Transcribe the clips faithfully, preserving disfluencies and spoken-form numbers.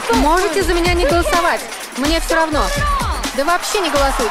Можете за меня не голосовать. Мне все равно. Да вообще не голосуйте.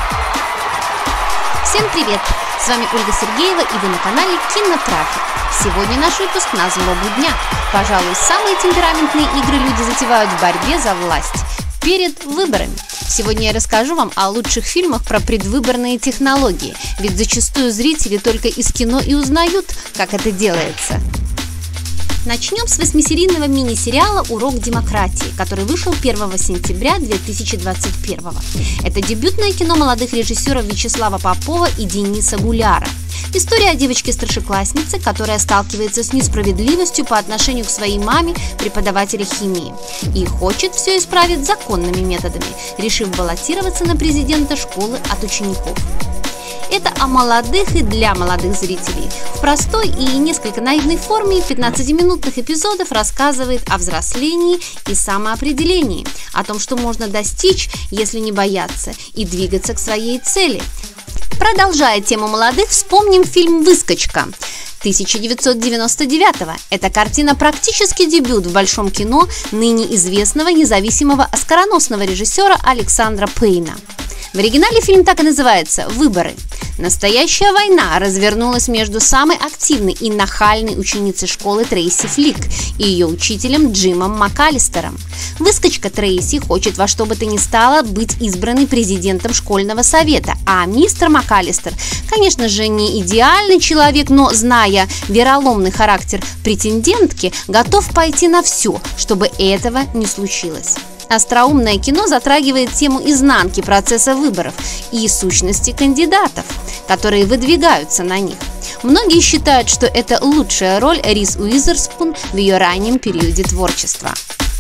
Всем привет! С вами Ольга Сергеева, и вы на канале Кинотрафик. Сегодня наш выпуск на злобу дня. Пожалуй, самые темпераментные игры люди затевают в борьбе за власть перед выборами. Сегодня я расскажу вам о лучших фильмах про предвыборные технологии, ведь зачастую зрители только из кино и узнают, как это делается. Начнем с восьмисерийного мини-сериала «Урок демократии», который вышел первого сентября две тысячи двадцать первого. Это дебютное кино молодых режиссеров Вячеслава Попова и Дениса Гуляра. История о девочке-старшекласснице, которая сталкивается с несправедливостью по отношению к своей маме, преподавателя химии, и хочет все исправить законными методами, решив баллотироваться на президента школы от учеников. Это о молодых и для молодых зрителей. В простой и несколько наивной форме пятнадцатиминутных эпизодов рассказывает о взрослении и самоопределении, о том, что можно достичь, если не бояться, и двигаться к своей цели. Продолжая тему молодых, вспомним фильм «Выскочка» тысяча девятьсот девяносто девятого. Эта картина практически дебют в большом кино ныне известного независимого оскароносного режиссера Александра Пейна. В оригинале фильм так и называется «Выборы». Настоящая война развернулась между самой активной и нахальной ученицей школы Трейси Флик и ее учителем Джимом МакАлистером. Выскочка Трейси хочет во что бы то ни стало быть избранной президентом школьного совета, а мистер МакАлистер, конечно же, не идеальный человек, но, зная вероломный характер претендентки, готов пойти на все, чтобы этого не случилось. Остроумное кино затрагивает тему изнанки процесса выборов и сущности кандидатов, которые выдвигаются на них. Многие считают, что это лучшая роль Риз Уизерспун в ее раннем периоде творчества.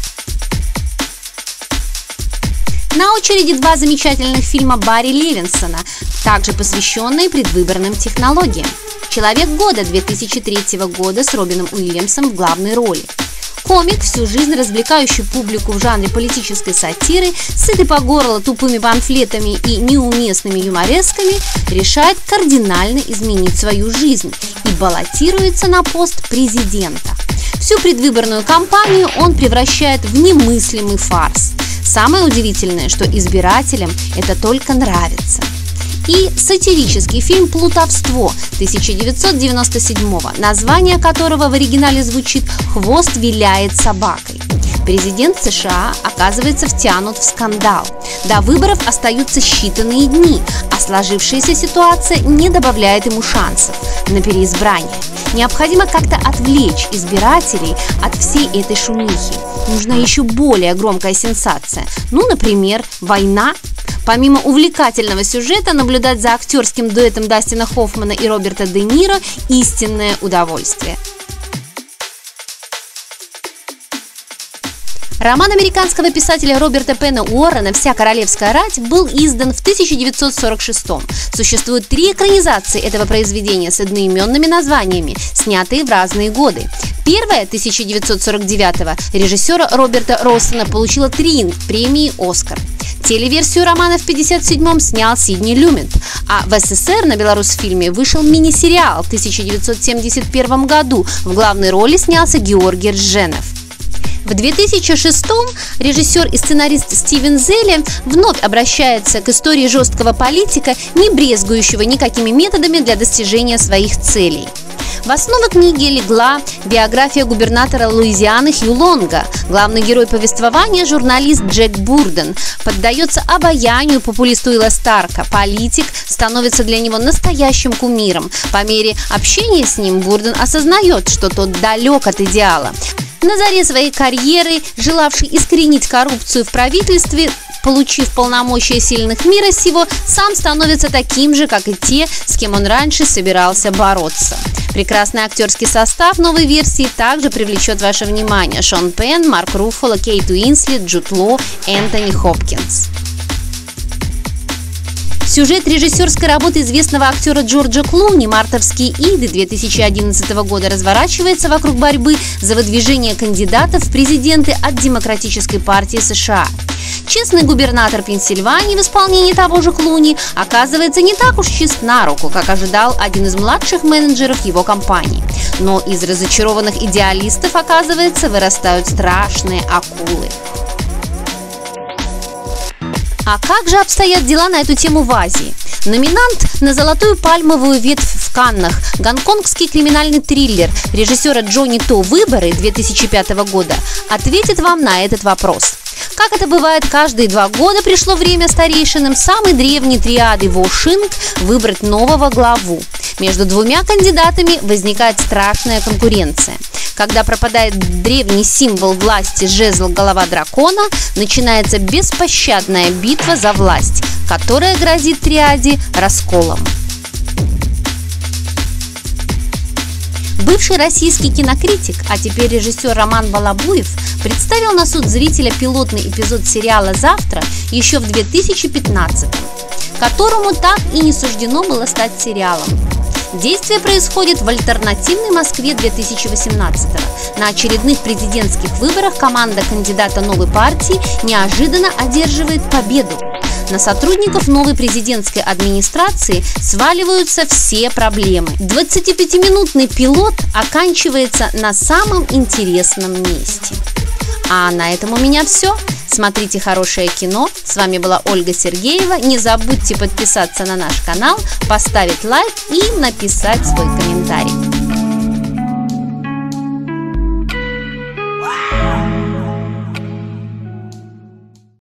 На очереди два замечательных фильма Барри Левинсона, также посвященные предвыборным технологиям. «Человек года» две тысячи третьего года с Робином Уильямсом в главной роли. Комик, всю жизнь развлекающий публику в жанре политической сатиры, сытый по горло тупыми памфлетами и неуместными юморесками, решает кардинально изменить свою жизнь и баллотируется на пост президента. Всю предвыборную кампанию он превращает в немыслимый фарс. Самое удивительное, что избирателям это только нравится. И сатирический фильм «Плутовство» тысяча девятьсот девяносто седьмого, название которого в оригинале звучит «Хвост виляет собакой». Президент США оказывается втянут в скандал. До выборов остаются считанные дни, а сложившаяся ситуация не добавляет ему шансов на переизбрание. Необходимо как-то отвлечь избирателей от всей этой шумихи. Нужна еще более громкая сенсация. Ну, например, война. Помимо увлекательного сюжета, наблюдать за актерским дуэтом Дастина Хоффмана и Роберта Де Ниро – истинное удовольствие. Роман американского писателя Роберта Пена Уоррена «Вся королевская рать» был издан в тысяча девятьсот сорок шестом. Существует три экранизации этого произведения с одноименными названиями, снятые в разные годы. Первая, тысяча девятьсот сорок девятого, режиссера Роберта Россона, получила три премии «Оскар». Телеверсию романа в пятьдесят седьмом снял Сидни Люмет, а в СССР на Беларусьфильме вышел мини-сериал в тысяча девятьсот семьдесят первом году. В главной роли снялся Георгий Рженов. В две тысячи шестом режиссер и сценарист Стивен Зелли вновь обращается к истории жесткого политика, не брезгующего никакими методами для достижения своих целей. В основу книги легла биография губернатора Луизианы Хью Лонга. Главный герой повествования – журналист Джек Бурден. Поддается обаянию популиста Уилла Старка. Политик становится для него настоящим кумиром. По мере общения с ним Бурден осознает, что тот далек от идеала. На заре своей карьеры, желавший искоренить коррупцию в правительстве, получив полномочия сильных мира сего, сам становится таким же, как и те, с кем он раньше собирался бороться. Прекрасный актерский состав новой версии также привлечет ваше внимание: Шон Пенн, Марк Руффало, Кейт Уинслет, Джуд Лоу, Энтони Хопкинс. Сюжет режиссерской работы известного актера Джорджа Клуни «Мартовские иды» две тысячи одиннадцатого года разворачивается вокруг борьбы за выдвижение кандидатов в президенты от Демократической партии США. Честный губернатор Пенсильвании в исполнении того же Клуни оказывается не так уж чист на руку, как ожидал один из младших менеджеров его компании. Но из разочарованных идеалистов, оказывается, вырастают страшные акулы. А как же обстоят дела на эту тему в Азии? Номинант на золотую пальмовую ветвь в Каннах, гонконгский криминальный триллер режиссера Джонни То «Выборы» две тысячи пятого года ответит вам на этот вопрос. Как это бывает, каждые два года пришло время старейшинам самой древней триады Вошинг выбрать нового главу. Между двумя кандидатами возникает страшная конкуренция. Когда пропадает древний символ власти жезл голова дракона, начинается беспощадная битва за власть, которая грозит триаде расколом. Бывший российский кинокритик, а теперь режиссер Роман Балабуев представил на суд зрителя пилотный эпизод сериала «Завтра» еще в две тысячи пятнадцатом, которому так и не суждено было стать сериалом. Действие происходит в альтернативной Москве две тысячи восемнадцатого. На очередных президентских выборах команда кандидата новой партии неожиданно одерживает победу. На сотрудников новой президентской администрации сваливаются все проблемы. двадцатипятиминутный пилот оканчивается на самом интересном месте. А на этом у меня все. Смотрите хорошее кино. С вами была Ольга Сергеева. Не забудьте подписаться на наш канал, поставить лайк и написать свой комментарий.